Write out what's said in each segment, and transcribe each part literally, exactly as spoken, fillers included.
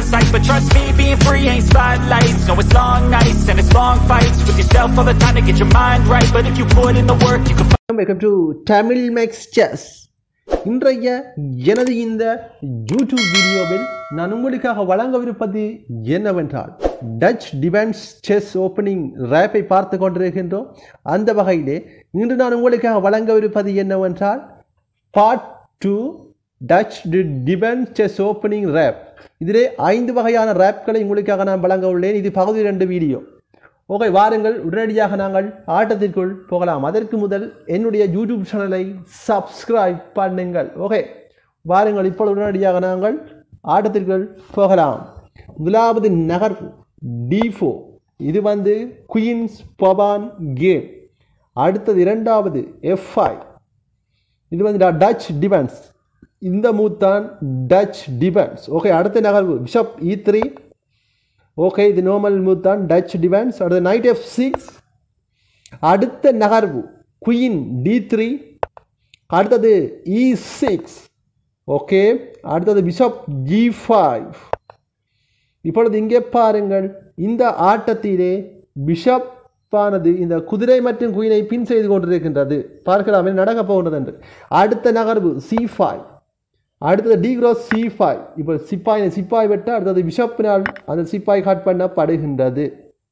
last life. But trust me, being free ain't spotlights. No, it's long nights and it's long fights with yourself all the time to get your mind right. But if you put in the work, you can find. Welcome to Tamil Max Chess. இன்றைய எனது இந்த YouTube வீடியோவில் நான் உங்களுக்காக வழங்கவிருப்பது என்னவென்றால் Dutch defence chess opening ரேப்பை பார்த்து கொண்டிருக்கின்றோம். அந்த வகையிலே இன்று நான் உங்களுக்காக வழங்கவிருப்பது என்னவென்றால் part two Dutch defence chess opening rep. இதிலே ஐந்து வகையான ரேப்களை உங்களுக்காக நான் வழங்க உள்ளேன். இது பகுதி ரெண்டு வீடியோ. ஓகே, வாருங்கள் உடனடியாக நாங்கள் ஆட்டத்திற்குள் போகலாம். அதற்கு முதல் என்னுடைய யூடியூப் சேனலை சப்ஸ்கிரைப் பண்ணுங்கள். ஓகே, வாருங்கள் இப்பொழுது உடனடியாக நாங்கள் ஆட்டத்திற்குள் போகலாம். முதலாவது நகர் டி ஃபோர், இது வந்து குயின்ஸ் பவான் கேம். அடுத்தது இரண்டாவது எஃப் ஃபைவ், இது வந்து டச் டிஃபென்ஸ். இந்த மூவ் தான் டச் டிஃபென்ஸ். ஓகே, அடுத்த நகர்வு பிஷப் இ த்ரீ. ஓகே, இது நார்மல் மூவ் தான் டச் டிஃபென்ஸ். அடுத்து நைட் எஃப் சிக்ஸ். அடுத்த நகர்வு குயின் டி த்ரீ. அடுத்தது இ சிக்ஸ். ஓகே, அடுத்தது பிஷப் ஜி ஃபைவ். இப்பொழுது இங்கே பாருங்கள், இந்த ஆட்டத்திலே பிஷப் ஆனது இந்த குதிரை மற்றும் குயினை பின் செய்து கொண்டிருக்கின்றது. பார்க்கலாம் என்ன நடக்க போகின்றது என்று. அடுத்த நகர்வு சி ஃபைவ். அடுத்தது டி கிராஸ் சி ஃபைவ். இப்போ சிப்பாய் சிப்பாய் வெட்ட அடுத்தது பிஷப்பினால் அந்த சிப்பாய் கட் பண்ணப்படுகின்றது.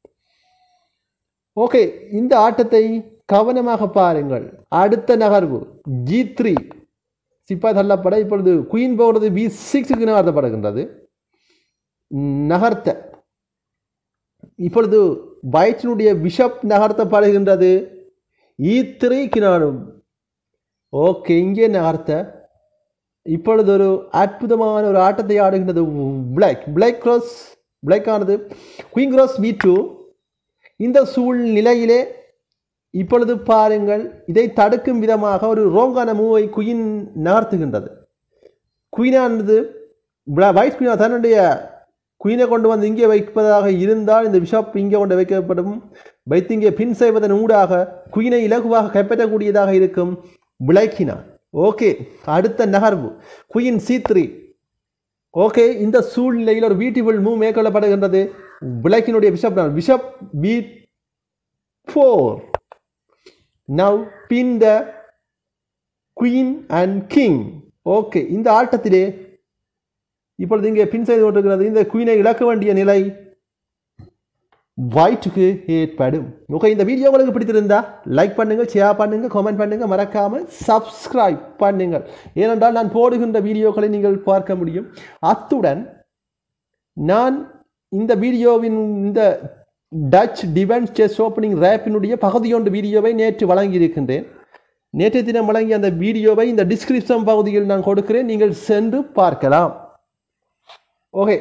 ஓகே, இந்த ஆட்டத்தை கவனமாக பாருங்கள். அடுத்த நகர்வு ஜி த்ரீ, சிப்பாய் தள்ளப்பட இப்பொழுது குயின் போகிறது பி சிக்ஸுக்கு நகர்த்தப்படுகின்றது. நகர்த்த இப்பொழுது வைட்டினுடைய பிஷப் நகர்த்தப்படுகின்றது இ த்ரீக்கு நாடும். ஓகே, இங்கே நகர்த்த இப்பொழுது ஒரு அற்புதமான ஒரு ஆட்டத்தை ஆடுகின்றது பிளாக். பிளாக் கிராஸ் பிளாக் ஆனது குயின் கிராஸ் பி டூ. இந்த சூழ்நிலையிலே இப்பொழுது பாருங்கள், இதை தடுக்கும் விதமாக ஒரு ரோங்கான மூவை குயின் நகர்த்துகின்றது. குயினானது வைட் குயினா தன்னுடைய குயினை கொண்டு வந்து இங்கே வைப்பதாக இருந்தால் இந்த பிஷப் இங்கே கொண்டு வைக்கப்படும். வைத்து இங்கே பின் செய்வதன் ஊடாக குயினை இலகுவாக கைப்பற்றக்கூடியதாக இருக்கும் பிளாக்கினான். ஓகே, அடுத்த நகர்வு குயின் சி த்ரீ. ஓகே, இந்த சூழ்நிலையில் ஒரு பியூட்டிஃபுல் மூவ் மேற்கொள்ளப்படுகின்றது பிளாக்கினுடைய bishop. Bishop B four. Now pin the queen and king. Okay, இந்த ஆட்டத்திலே இப்பொழுது இங்கே பின் செய்து கொண்டிருக்கிறது. இந்த குயினை இழக்க வேண்டிய நிலை வைட்டுக்கு ஏற்படும். ஓகே, இந்த வீடியோ உங்களுக்கு பிடித்திருந்தா லைக் பண்ணுங்கள், ஷேர் பண்ணுங்கள், கமெண்ட் பண்ணுங்கள், மறக்காமல் சப்ஸ்கிரைப் பண்ணுங்கள். ஏனென்றால் நான் போடுகின்ற வீடியோக்களை நீங்கள் பார்க்க முடியும். அத்துடன் நான் இந்த வீடியோவின் இந்த டச் டிஃபென்ஸ் செஸ் ஓப்பனிங் ரேப்பினுடைய பகுதியொன்று வீடியோவை நேற்று வழங்கியிருக்கின்றேன். நேற்று தினம் வழங்கிய அந்த வீடியோவை இந்த டிஸ்கிரிப்ஷன் பகுதியில் நான் கொடுக்கிறேன், நீங்கள் சென்று பார்க்கலாம். ஓகே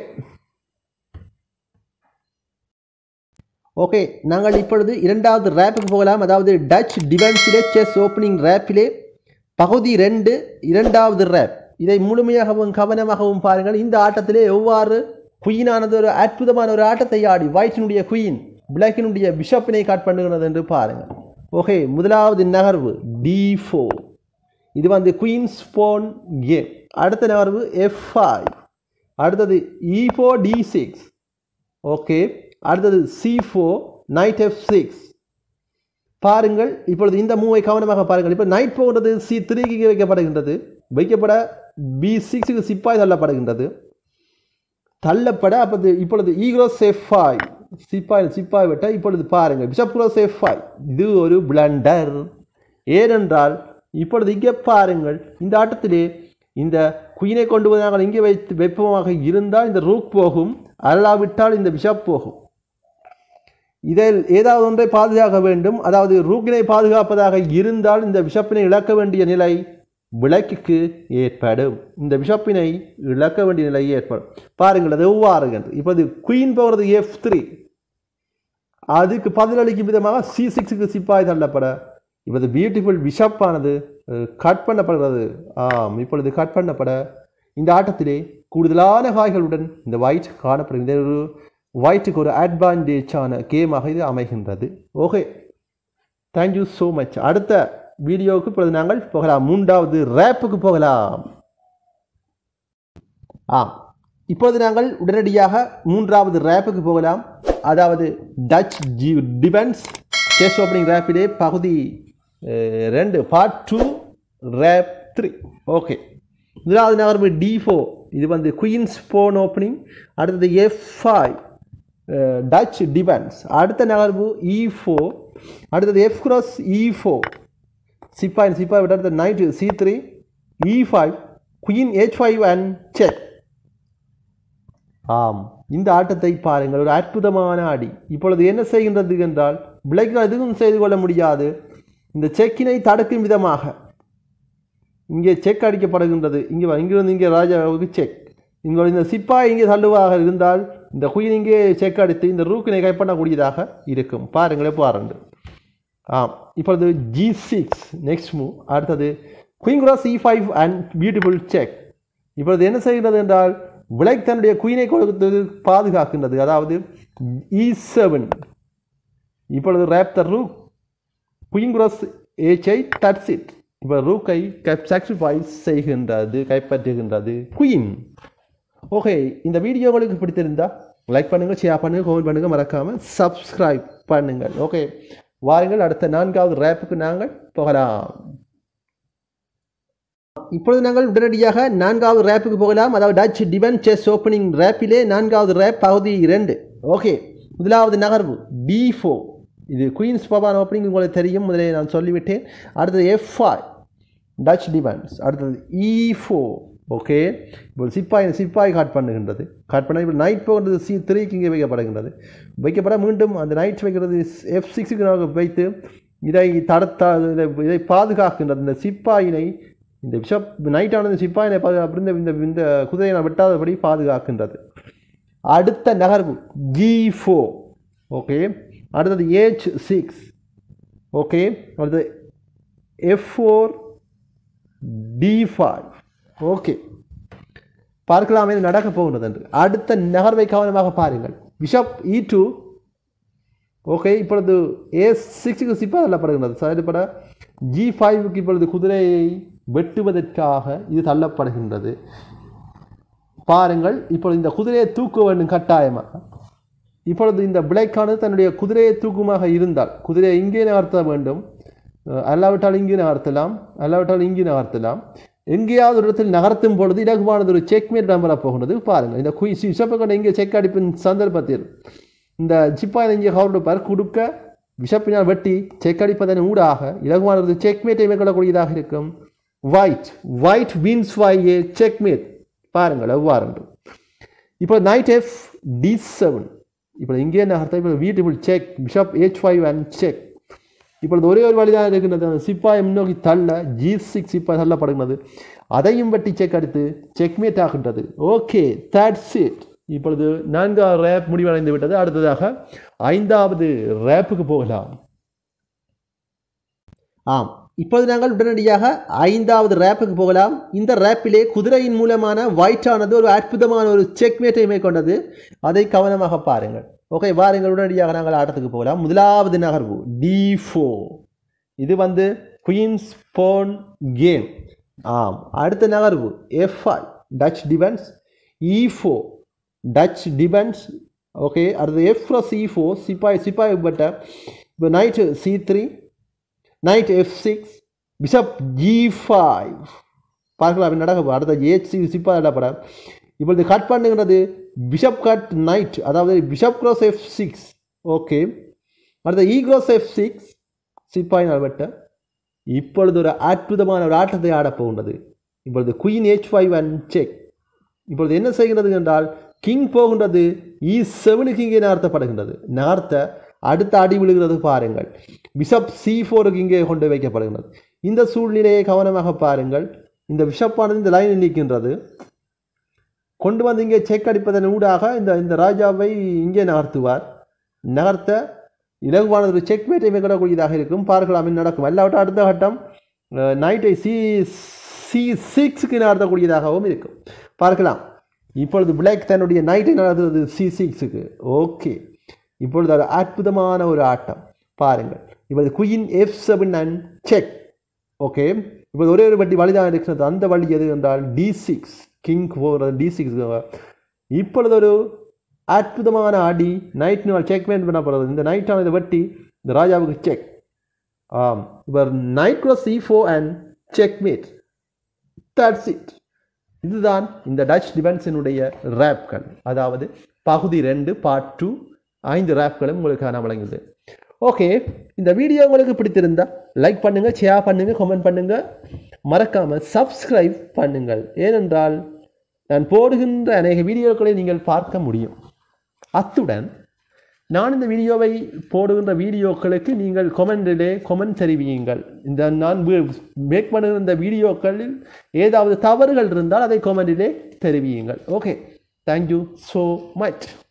ஓகே நாங்கள் இப்பொழுது இரண்டாவது ரேப்புக்கு போகலாம். அதாவது டச் டிஃபென்ஸிலே செஸ் ஓப்பனிங் ரேப்பிலே பகுதி ரெண்டு, இரண்டாவது ரேப். இதை முழுமையாகவும் கவனமாகவும் பாருங்கள். இந்த ஆட்டத்திலே எவ்வாறு குயினானது ஒரு அற்புதமான ஒரு ஆட்டத்தை ஆடி வைட்டினுடைய குயின் பிளாக்கினுடைய பிஷப்பினை கட் பண்ணுகிறது என்று பாருங்கள். ஓகே, முதலாவது நகர்வு டி ஃபோர். இது வந்து குயின்ஸ் போன் கேம். அடுத்த நகர்வு எஃப் ஃபைவ். அடுத்தது e four d six. Okay, அடுத்தது c four knight F six. பாருங்கள், இப்பொழுது இந்த மூவை கவனமாக பாருங்கள். இப்போ நைட் போகிறது சி த்ரீக்கு வைக்கப்படுகின்றது. வைக்கப்பட பி சிக்ஸுக்கு சிப்பாய் தள்ளப்படுகின்றது. தள்ளப்பட அப்போது இப்பொழுது இ கிராஸ் எஃப் ஃபைவ். சிப்பாய் சிப்பாய் விட்ட இப்பொழுது பாருங்கள் பிஷப் கிராஸ் எஃப் ஃபைவ். இது ஒரு பிளண்டர். ஏனென்றால் இப்பொழுது இங்கே பாருங்கள், இந்த ஆட்டத்திலே இந்த குயினை கொண்டு வந்து நாங்கள் இங்கே வைத்து வெப்பமாக இருந்தால் இந்த ரூக் போகும், அல்லாவிட்டால் இந்த பிஷப் போகும். இதில் ஏதாவது ஒன்றை பாதுகாக்க வேண்டும். அதாவது ரூக்கினை பாதுகாப்பதாக இருந்தால் இந்த பிஷப்பினை இழக்க வேண்டிய நிலை பிளாக்குக்கு ஏற்படும். இந்த பிஷப்பினை இழக்க வேண்டிய நிலை ஏற்படும். பாருங்கள் அது எவ்வாறு என்று. இப்போது குயின் போகிறது எஃப் த்ரீ. அதுக்கு பதிலளிக்கும் விதமாக சி சிக்ஸுக்கு சிப்பாய் தள்ளப்பட இப்போது பியூட்டிஃபுல் பிஷப் ஆனது கட் பண்ணப்படுகிறது. ஆம், இப்பொழுது கட் பண்ணப்பட இந்த ஆட்டத்திலே கூடுதலான காய்களுடன் இந்த வைட் காணப்படுகிறது. ஒரு வைட்டுக்கு ஒரு அட்வான்டேஜான கேமாக இது அமைகின்றது. Okay, thank you so much. அடுத்த வீடியோவுக்கு இப்பொழுது நாங்கள் போகலாம். மூன்றாவது ரேப்புக்கு போகலாம். ஆ இப்போது நாங்கள் உடனடியாக மூன்றாவது ரேப்புக்கு போகலாம். அதாவது டச் டிபென்ஸ் செஸ் ஓப்பனிங் ரேப்பிலே பகுதி ரெண்டு part two trap three. Okay, முதலாவது நகர்வு டி ஃபோர், இது வந்து குயின்ஸ் போன் ஓப்பனிங். அடுத்தது எஃப் ஃபைவ் டச் டிபென்ஸ். அடுத்த நகர்வு இ ஃபோர். அடுத்தது எஃப் கிராஸ் இ ஃபோர் சிப்பாய் சிப்பாய் விட அடுத்த knight c three e five queen h five and check. ஆம், இந்த ஆட்டத்தை பாருங்கள், ஒரு அற்புதமான ஆடி. இப்பொழுது என்ன செய்கின்றது என்றால் பிளாக் எதுவும் செய்து கொள்ள முடியாது. இந்த செக்கினை தடுக்கும் விதமாக இங்கே செக் அடிக்கப்படுகின்றது. இங்கே இங்கிருந்து இங்கே ராஜாவுக்கு செக். இங்கே இந்த சிப்பாய் இங்கே தள்ளுவாக இருந்தால் இந்த குயின் இங்கே செக் அடித்து இந்த ரூக்கினை கைப்பற்றக்கூடியதாக இருக்கும். பாருங்களே பாருங்க. ஆம், இப்பொழுது ஜி சிக்ஸ் நெக்ஸ்ட் மூவ். அடுத்தது queen cross e five and beautiful check. இப்பொழுது என்ன செய்கிறது என்றால் பிளாக் தன்னுடைய குயினை கொடுத்து பாதுகாக்கின்றது. அதாவது இ செவன். இப்பொழுது trap the rook queen cross h eight touch it. இப்போ ரூக்கை சாக்ரிஃபைஸ் செய்கின்றது, கைப்பற்றுகின்றது குயின். ஓகே, இந்த வீடியோ உங்களுக்கு பிடித்திருந்தா லைக் பண்ணுங்கள், ஷேர் பண்ணுங்கள், கமெண்ட் பண்ணுங்கள், மறக்காமல் சப்ஸ்கிரைப் பண்ணுங்கள். ஓகே, வாருங்கள் அடுத்த நான்காவது ரேப்புக்கு நாங்கள் போகலாம். இப்பொழுது நாங்கள் உடனடியாக நான்காவது ரேப்புக்கு போகலாம். அதாவது டச் டிபென்ஸ் செஸ் ஓப்பனிங் ரேப்பிலே நான்காவது ரேப் பகுதி இரண்டு. ஓகே, முதலாவது நகர்வு டி ஃபோர், இது குயின்ஸ் பவான் ஓப்பனிங் உங்களுக்கு தெரியும், முதலே நான் சொல்லிவிட்டேன். அடுத்தது எஃப் ஃபைவ் டச் டிபென்ஸ். அடுத்தது இ ஃபோர். ஓகே, இப்போ சிப்பாய் சிப்பாய் காட் பண்ணுகின்றது. காட் பண்ண இப்போ நைட் போகிறது சி த்ரீக்கு இங்கே வைக்கப்படுகின்றது. வைக்கப்பட மீண்டும் அந்த நைட் வைக்கிறது எஃப் சிக்ஸுக்கு வைத்து இதை தடுத்தா இதை பாதுகாக்கின்றது. இந்த சிப்பாயினை இந்த பிஷப் நைட்டானது சிப்பாயினை பாதுகாப்பு இந்த இந்த குதிரையை நான் வெட்டாதபடி பாதுகாக்கின்றது. அடுத்த நகர்வு ஜி ஃபோர். ஓகே, அடுத்தது ஹெச் சிக்ஸ். ஓகே, அடுத்தது f four d five. Okay, பார்க்கலாமே நடக்க போகின்றது என்று. அடுத்த நகர்வை கவனமாக பாருங்கள். பிஷப் இ டூ. ஓகே, இப்பொழுது ஏ சிக்ஸுக்கு சிப்பாக தள்ளப்படுகின்றது. செயல்பட ஜி ஃபைவுக்கு இப்பொழுது குதிரையை வெட்டுவதற்காக இது தள்ளப்படுகின்றது. பாருங்கள், இப்பொழுது இந்த குதிரையை தூக்க வேண்டும் கட்டாயமாக. இப்பொழுது இந்த பிளாக்கானது தன்னுடைய குதிரையை தூக்குமாக இருந்தால் குதிரையை இங்கே நகர்த்த வேண்டும். அல்லாவிட்டால் இங்கே நகர்த்தலாம், அல்லாவிட்டால் இங்கே நகர்த்தலாம். எங்கேயாவது ஒரு இடத்தில் நகர்த்தும் பொழுது இலகுவானது ஒரு செக்மேட் இடம்பெறப் போகின்றது. பாருங்கள், இந்த குய் சிஷப்பை கொண்ட இங்கே செக் அடிப்பின் சந்தர்ப்பத்தில் இந்த சிப்பாய் இங்கே கவுடுப்பார் கொடுக்க பிஷப்பினால் வெட்டி செக் அடிப்பதன் ஊடாக இலகுவானது செக்மேட்டை மேற்கொள்ளக்கூடியதாக இருக்கும். White white wins by a checkmate. பாருங்கள் எவ்வாறு. இப்போ நைட் எஃப் டி செவன். இப்போ இங்கே நகர்த்த இப்போ beautiful check bishop h five and check. இப்பொழுது ஒரே ஒரு வழிதான் இருக்கின்றது. அந்த சிப்பாயை முன்னோக்கி தள்ள ஜி சிக்ஸ் சிப்பாய் தள்ளப்படுகிறது. அதையும் வெட்டி செக் அடித்து செக்மேட் ஆகின்றது. Okay, that's it. இப்பொழுது நான்காவது ரேப் முடிவடைந்து விட்டது. அடுத்ததாக ஐந்தாவது ரேப்புக்கு போகலாம். ஆம், இப்போது நாங்கள் உடனடியாக ஐந்தாவது ரேப்புக்கு போகலாம். இந்த ரேப்பிலே குதிரையின் மூலமான ஒயிட்டானது ஒரு அற்புதமான ஒரு செக்மேட்டை மேற்கொண்டது. அதை கவனமாக பாருங்கள். ஓகே, வாருங்கள் உடனடியாக நாங்கள் ஆட்டத்துக்கு போகலாம். முதலாவது நகர்வு டி ஃபோர். இது வந்து குயின்ஸ் போன் கேம். ஆம், அடுத்த நகர்வு f five Dutch defence. E four Dutch defence. Okay, அடுத்தது எஃப் ப்ளஸ் இ ஃபோர் சிப்பாய் சிப்பாய் பட்ட. இப்போ knight c three knight F six bishop G five. பார்க்கலாம் நடக்க. அடுத்த ஏச் சி சிப்பாய் இடப்பட. இப்பொழுது கட் பண்ணுங்கிறது பிஷப் கட் நைட், அதாவது bishop cross f six. Okay, அடுத்த இ கிராஸ் எஃப் சிக்ஸ் சிப்பாய் வெட்ட. இப்பொழுது ஒரு அற்புதமான ஒரு ஆட்டத்தை ஆடப்போகின்றது. இப்பொழுது queen h five and check. இப்பொழுது என்ன செய்கிறது என்றால் கிங் போகின்றது இ செவனுக்கு இங்கே நகர்த்தப்படுகின்றது. நகர்த்த அடுத்த அடி விழுகிறது. பாருங்கள், பிஷப் சி ஃபோருக்கு இங்கே கொண்டு வைக்கப்படுகின்றது. இந்த சூழ்நிலையை கவனமாக பாருங்கள். இந்த பிஷப்பானது இந்த லைனில் நிற்கின்றது. கொண்டு வந்து இங்கே செக் அடிப்பதன் ஊடாக இந்த இந்த ராஜாவை இங்கே நகர்த்துவார். நகர்த்த இலகுவானது ஒரு செக்மேட்டை மேற்கொள்ளக்கூடியதாக இருக்கும். பார்க்கலாம் நடக்கும். எல்லாவற்றும் அடுத்த கட்டம் நைட்டை சி சி சிக்ஸுக்கு நகர்த்தக்கூடியதாகவும் இருக்கும். பார்க்கலாம். இப்பொழுது பிளாக் தன்னுடைய நைட்டை நகர்த்துவது சி சிக்ஸுக்கு. ஓகே, இப்பொழுது ஒரு அற்புதமான ஒரு ஆட்டம் பாருங்கள். இப்பொழுது queen f seven and check. Okay, இப்போது ஒரே ஒரு வட்டி வழிதான் இருக்கிறது. அந்த வழி எது என்றால் டி சிக்ஸ். கிங் போகிறது டி சிக்ஸ். இப்பொழுது ஒரு அற்புதமான ஆடி நைட் நாள் செக்மேட் பண்ண போகிறது. இந்த நைட்டானது வெட்டி இந்த ராஜாவுக்கு செக். ஆம், இவர் knight cross c four and checkmate. That's it. இதுதான் இந்த டச் டிஃபென்ஸினுடைய ரேப்கள், அதாவது பகுதி ரெண்டு பார்ட் டூ. ஐந்து ரேப்களும் உங்களுக்கு நான் வழங்குது. ஓகே, இந்த வீடியோ உங்களுக்கு பிடித்திருந்தா லைக் பண்ணுங்கள், ஷேர் பண்ணுங்கள், கமெண்ட் பண்ணுங்கள், மறக்காமல் சப்ஸ்கிரைப் பண்ணுங்கள். ஏனென்றால் நான் போடுகின்ற அநேக வீடியோக்களை நீங்கள் பார்க்க முடியும். அத்துடன் நான் இந்த வீடியோவை போடுகின்ற வீடியோக்களுக்கு நீங்கள் கொமெண்டிலே கொமெண்ட் தெரிவியுங்கள். இந்த நான் மேக் பண்ணுகிற இந்த வீடியோக்களில் ஏதாவது தவறுகள் இருந்தால் அதை கொமெண்டிலே தெரிவியுங்கள். Okay, thank you so much.